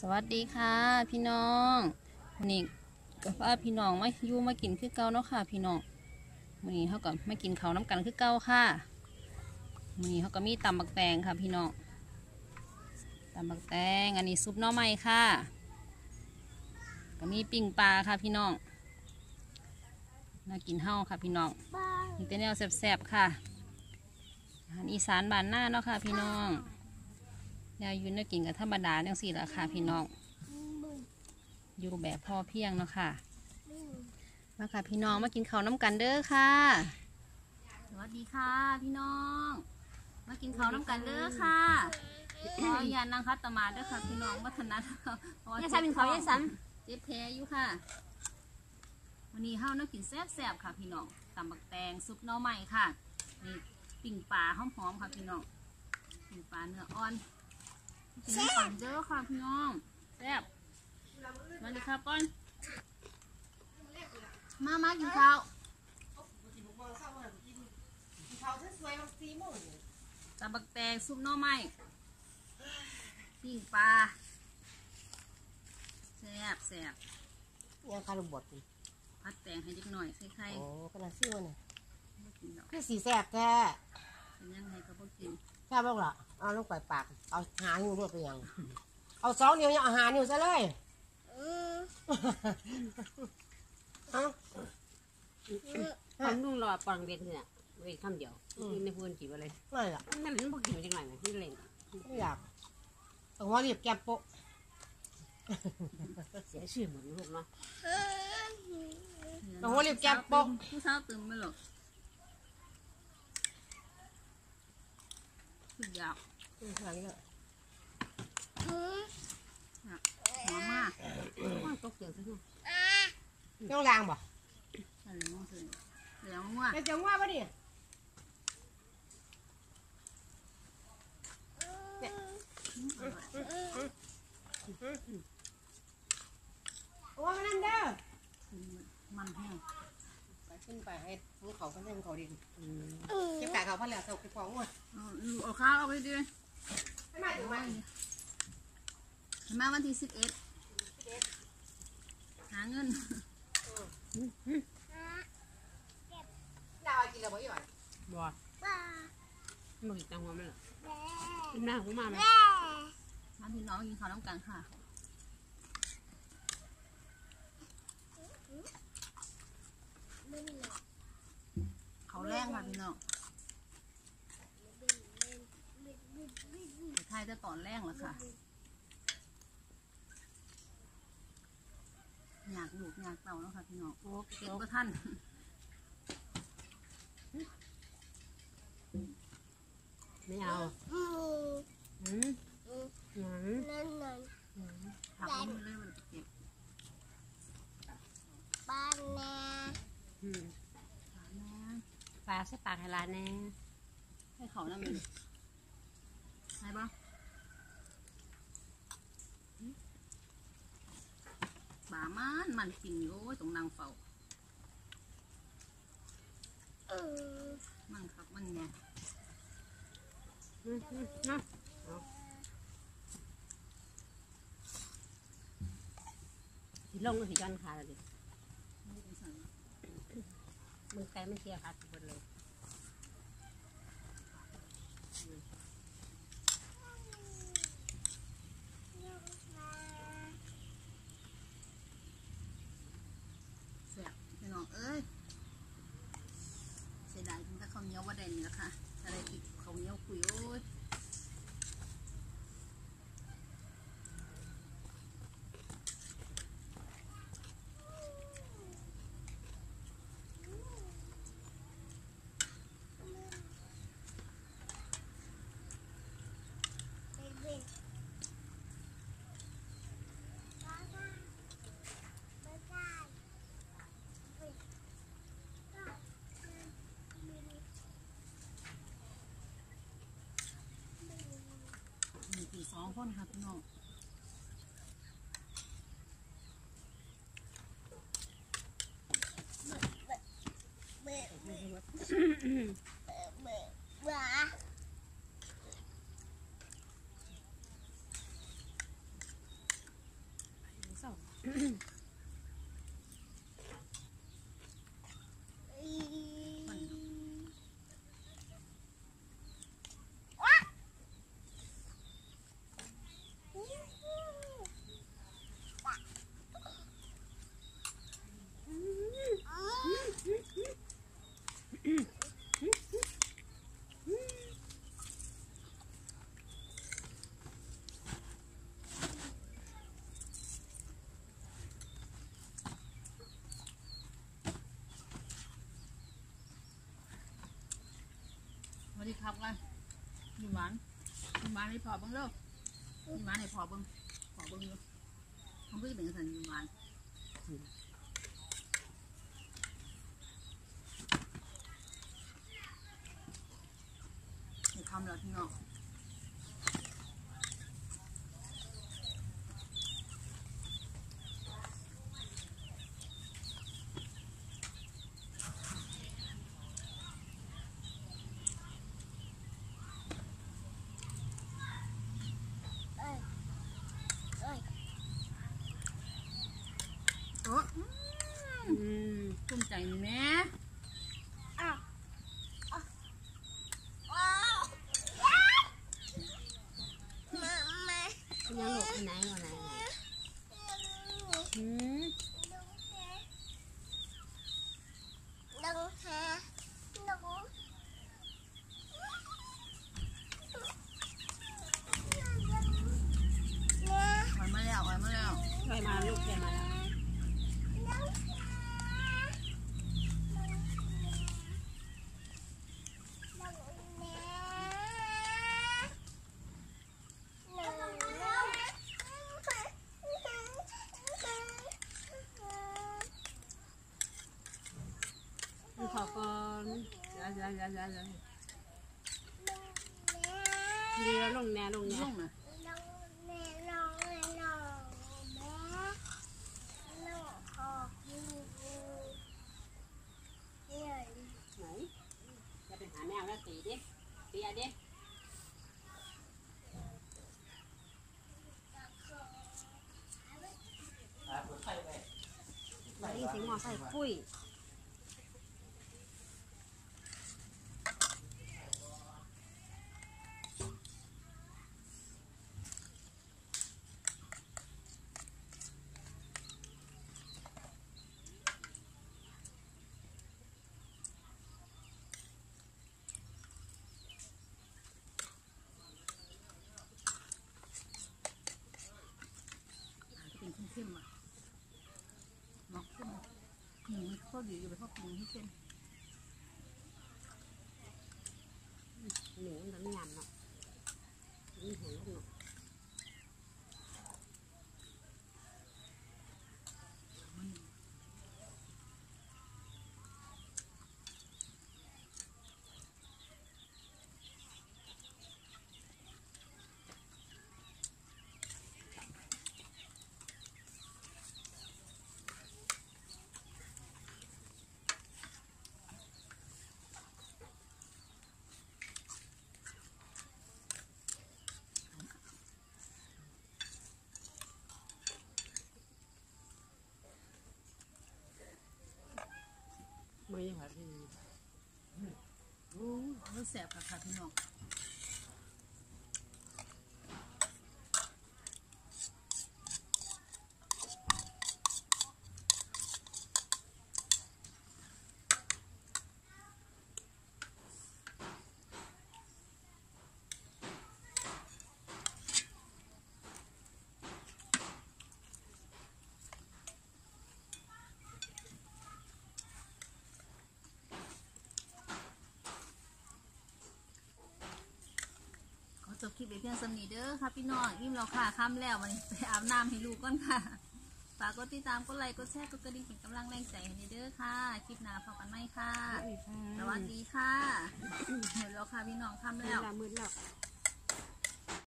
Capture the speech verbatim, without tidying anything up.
สวัสดีค่ะพี่น้องวันนี้ก็พาพี่น้องมาอยู่มากินคือเก่าเนาะค่ะพี่น้องวันนี้เขาก็มากินข้าวน้ำกันคือเก่าค่ะวันนี้เขาก็มีตำบักแตงค่ะพี่น้องตำบักแตงอันนี้ซุปหน่อไม้ค่ะก็มีปิ้งปลาค่ะพี่น้องน่ากินเฮ้าค่ะพี่น้องมีแต่แนวแซ่บๆค่ะอาหารอีสานบ้านหน้าเนาะค่ะพี่น้องยายยืนน่ากินกับธรรมดาจังสี่ละค่ะพี่น้องอยู่แบบพอเพียงเนาะค่ะมาค่ะพี่น้องมากินข้าวน้ำกันเด้อค่ะสวัสดีค่ะพี่น้องมากินข้าวน้ำกันเด้อค่ะขออย่านางคัตมาเด้อค่ะพี่น้องวัฒนธรรมยายซ้ำเป็นเขายายซ้ำเจ็บแผลอยู่ค่ะวันนี้เฮาน่ากินแซ่บๆค่ะพี่น้องตำบักแตงซุปหน่อไม้ค่ะนี่ปิ้งปลาหอมๆค่ะพี่น้องปิ้งปลาเนื้ออ่อนกินก่อนเด้อค่ะพี่น้องแซ่บมาเลยค่ะป้อนมามากินข้าวตำบักแตงซุปหน่อไม้ปิ้งปลาแซ่บแซ่บยังคารุบดพัดแตงให้เด็กหน่อยใครๆโอ้ขนาดซิ่วเนี่ยกินดอกคือสีแสบแท้เป็นยังไงก็พวกกินแซ่บบ้างเหรอเอาลูกไปปากเอาหานิ้วรวดไปยังเอาสองนิ้วยังเอาหานิ้วซะเลยเอาทำนุ่งรอปังเวียนเนี่ยเวียนคำเดียวกินในพื้นกี่วันเลยไม่ล่ะนั่นมันพวกกินมาจากไหนไหมนี่เล่นไม่อยากเอาหัวรีบแก็บโป๊ะเสียชื่อเหมือนลูกเนาะเอาหัวรีบแก็บโป๊ะผู้สาวตื่นไม่หรอกสุดยอดหลังเนี่ยหอมมากว่าตกเสียงซะหน่อยต้องล้างบ่อะไรมั่งเลยเหลืองมั่วแต่จังว่าปะดิโอ้ยนั่นเด้อมันแห้งไปขึ้นไปให้ภูเขาก็ให้ภูเขาดินเก็บกากเขาพันแล้วเขาเก็บของว่ะเอาข้าวเอาไปดิไม่มาถึงวันมาวันที่สิบเอ็ดหาเงินดาวกินแล้วบ่อยบัวมันกินตังหัวมันเหรอกินหน้าหัวมาไหมมาพี่น้องกินข้าวน้ำกันค่ะเขาแรงค่ะพี่น้องไทยจะตอนแรงแล้วค่ะอยากลูกอยากเต่าแล้วค่ะพี่น้องโอ้เก็บก็ท่านไม่เอาอืมอืมผักมันเลยมันเก็บอืมผักแม่ปลาใส่ปากให้ร้านแน่ให้เขานั่งอยู่ให้บ้างป่ามันมันกินอยู่ตรงนางเฝ้ามันครับมันเนี่ยอืมอืมนะสิลงก็สิย้อนขาเลยดิมึงไกลไม่เชียร์ขาดทุกคนเลยแซ่บพี่น้องเอ้ยเสียดายทั้งแต่ข้าวเหนียวว่าได้นี่ละค่ะอะไรอีกข้าวเหนียวคุยโอ้ยมีกี่สองคนค่ะพี่น้องๆสวัสดีครับกันยิ้มหวานยิ้มหวานให้พอเบิ้งเร็วยิ้มหวานให้พอเบิ้งพอเบิ้งอยู่เขาเพิ่งเป็นสันยิ้มหวานเดี๋ยวทำแล้วพี่น้องอืมภูมิใจนี่แม่ยังหลบไปไหนมาไหนอืมออยมาแล้วออยมาแล้วไปมาลูกไปมาแล้วขอก่อนเดี๋ยวเดี๋ยวเดี๋ยวเดี๋ยวเดี๋ยวเรือลงแน่ลงแน่ลงนะไหนจะไปหาแมวแล้วตีดิตีอะดิไหนสิงหมอใส่คุยเป็นเข้มๆอ่ะเนาะเข้มหมูข้าวดีอยู่ไปข้าวกินให้เข้มหนูมันไม่ยำเนาะนี่หัวลูกเนาะไม่ยังหาที่โอ้แล้วแสบค่ะค่ะพี่น้องจบคลิปไปเพียงสำนีเด้อค่ะพี่น้องอิ่มแล้วค่ะค่ำแล้ววันนี้ไปอาบน้ำให้ลูกก่อนค่ะฝากกดติดตามกดไลค์กดแชร์กดกระดิ่งเป็นกำลังแรงใจให้เด้อค่ะคลิปหน้าพบกันไหมค่ะสวัสดีค่ะเห็นแล้วค่ะพี่น้องค่ำแล้วมืดแล้ว